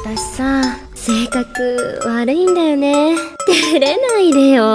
私さ、性格悪いんだよね。照れないでよ。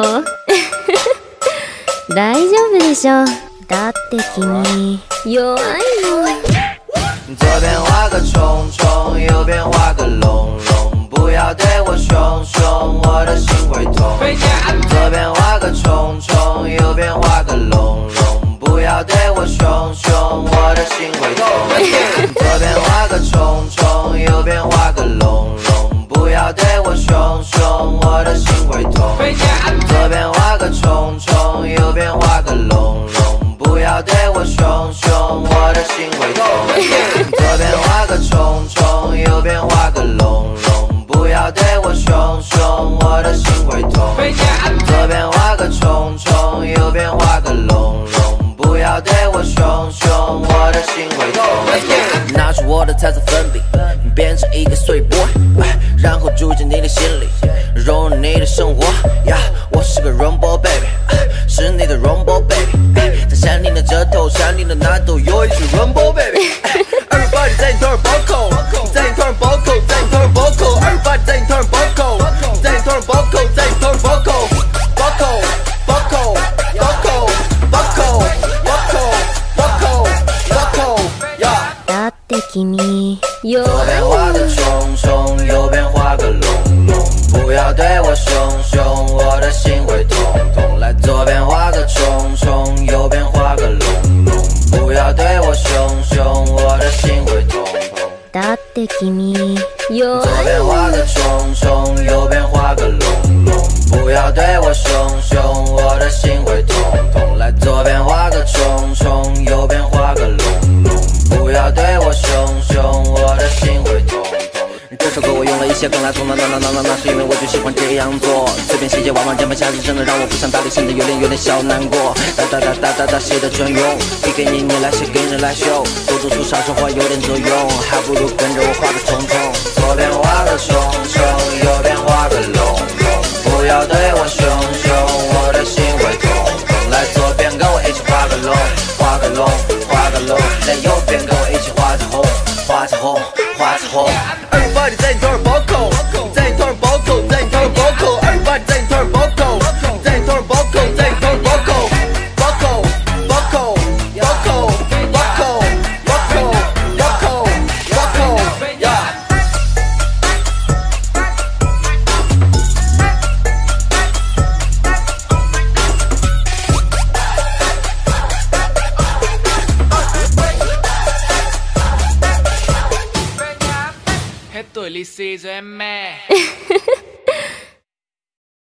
大丈夫でしょ。だって君弱いもん。 左边画个虫虫，右边画个龙龙，不要对我凶凶，我的心会痛。左边画个虫虫，右边画个龙龙，不要对我凶凶，我的心会痛。左边画个虫虫，右边画个龙龙，不要对我凶凶，我的心会痛。左边画个虫虫，右边画个龙龙，不要对我凶凶，我的心会痛。左边画个虫虫，右边画个龙龙，不要对我凶凶，我的心会痛。左边画个虫虫，右边画个龙龙，不要对我凶凶，我的心会痛。拿出我的彩色粉笔，变成一个碎波，然后住进你的心里，融入你的生活。我是个 Rainbow baby， 是你的 Rainbow baby， 在山顶的这头，山顶的那头有一只 Rainbow baby。Everybody 在你头上暴扣，在你头上暴扣，在你头上暴扣。Everybody 在你头上暴扣，在你头上暴扣，在你头上暴扣，暴扣，暴扣，暴扣，暴扣，暴扣，暴扣，暴扣。 だって君弱左边画个虫虫，右边画个龙龙，不要对我凶凶，我的心会痛痛。来，左边画个虫虫，右边画个龙龙，不要对我凶凶，我的心会痛痛。 だって君弱左边画个虫虫，右边画个龙龙，不要对我凶凶，我的心会痛痛。来，左边画个虫虫，右边画个龙龙，不要对我凶凶，我的心会痛痛。这首歌我用了一些更来从那是因为我就喜欢这样做，随便写写往键盘下去，真的让我不想搭理，现在有点小难过。哒写的专用，递给你，你来写给人来修，多读书少说话有点作用，还不如跟着我画个虫虫。左边画个虫虫，右边画个龙龙，不要对我凶凶，我的心会痛痛。来，左边跟我一起画个龙，画个龙，画个龙，来右边跟我一起画彩虹，画彩虹，画彩虹。Everybody 在你头上暴扣，在你头上暴扣，在你头上暴扣。Everybody 在你头上暴扣，在你头上暴扣，在你头上暴扣，暴扣，暴扣，暴扣，暴扣，暴扣，暴扣，暴扣。 해또 리시즈의 매